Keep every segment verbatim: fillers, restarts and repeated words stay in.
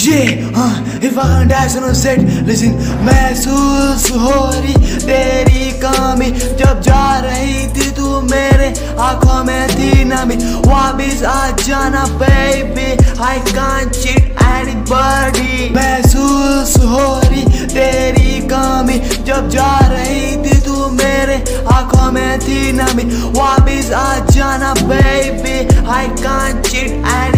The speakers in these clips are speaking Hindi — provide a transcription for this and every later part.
Yeah, uh, if I can dance on a set, listen, महसूस हो रही तेरी कमी जब जा रही थी तू मेरे आँखों में थी नमी वापिस आ जाना baby I can't cheat anybody महसूस हो रही तेरी कमी जब जा रही थी तू मेरे आँखों में थी नमी वापिस आ जाना baby I can't cheat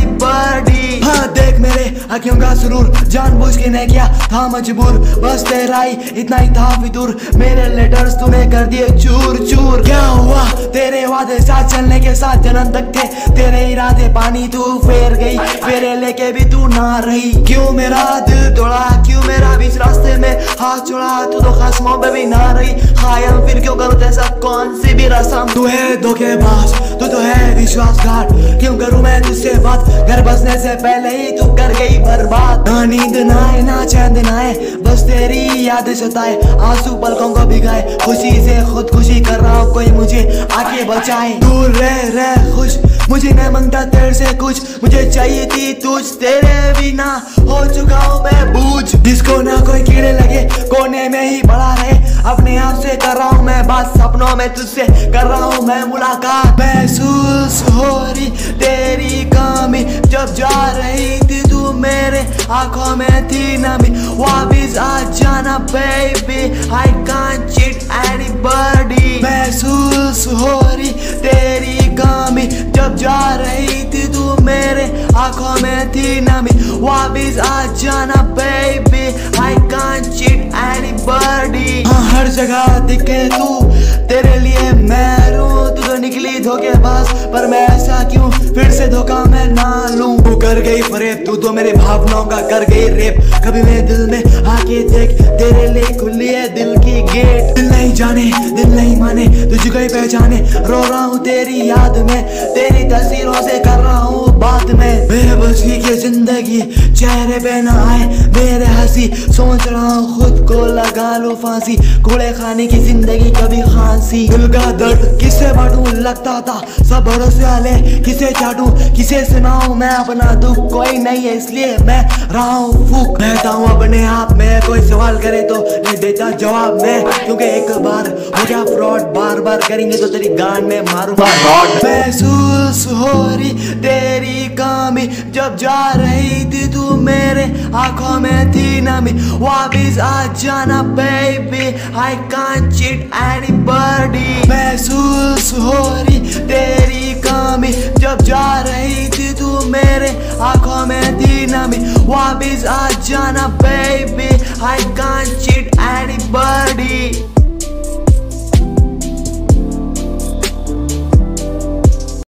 anybody हाँ देख मेरे आँखों का सुरूर जानबूझ के नहीं किया था मजबूर बस तेरा ही इतना ही था फितूर मेरे लेटर्स तूने कर दिए चूर चूर क्या हुआ तेरे वादे साथ चलने के साथ जन्म तक थे तेरे इरादे पानी तू फेर गई फेरे लेके भी तू ना रही क्यों मेरा दिल तोड़ा क्यों मेरा बीच रास्ते में हाथ छोड़ा तू तो खस्मों पे भी ना रही खायम फिर क्यों करूँ तेरे साथ कौन सी भी रस्म तू है धोखेबाज तू तो है विश्वासघात क्यों करूँ मैं तुझसे बात घर बसने से पहले ही तू कर गई बर्बाद ना नींद ना आए ना चैन ना आए बस तेरी याद सताए आंसू पलकों को भिगाए खुशी से खुदकुशी कर रहा हूँ कोई मुझे आके बचाए दूर रह रह खुश मुझे नहीं मांगता तेरे से कुछ मुझे चाहिए थी तुझ तेरे बिना हो चुका हूँ मैं बूझ जिसको ना कोई कीड़े लगे कोने में ही पड़ा रहे अपने आप से कर रहा हूँ मैं बात सपनों में तुझसे कर रहा हूँ मैं मुलाकात महसूस हो रही तेरी कमी जब जा रही थी तू मेरे आँखों में थी नमी वापिस आ जाना baby I can't cheat anybody महसूस हो रही तेरी कमी जब जा रही थी तू मेरे आँखों में थी नमी वापिस आ जाना baby I can't cheat anybody हाँ हर जगह दिखे तू तेरे लिए मैं रू तू तो निकली धोखेबाज पर मैं ऐसा क्यों फिर से धोखा मैं ना लूं तू कर गई फरेब तू तो मेरे भावनाओं का कर गई रेप कभी मेरे दिल में आके देख तेरे लिए खुली है दिल की गेट दिल नहीं जाने दिल नहीं माने तुझको ही पहचाने रो रहा हूँ तेरी याद में तेरी तस्वीरों से कर रहा हूँ बात में बेबसी की जिंदगी चेहरे पे ना आए मेरे हंसी सोच रहा हूँ खुद को लगा लो फांसी कूड़े खाने की जिंदगी कभी खांसी दिल का दर्द किसे बांटूं लगता था सब भरोसे वाले किसे चाटूं किसे सुनाऊं मैं अपना दुख कोई नहीं है इसलिए मैं रहा हूँ फूक रहता हूँ अपने आप में कोई सवाल करे तो नहीं देता जवाब मैं क्योंकि एक बार हो गया फ्रॉड बार बार करेंगे तो तेरी गान में मारूंगा रॉड महसूस हो रही तेरी कमी जब जा रही थी तू मेरे आँखों में थी नमी वापिस आ जाना baby I can't cheat anybody महसूस हो रही तेरी कमी जब जा रही थी तू मेरे आँखों में थी नमी वापिस आ जाना baby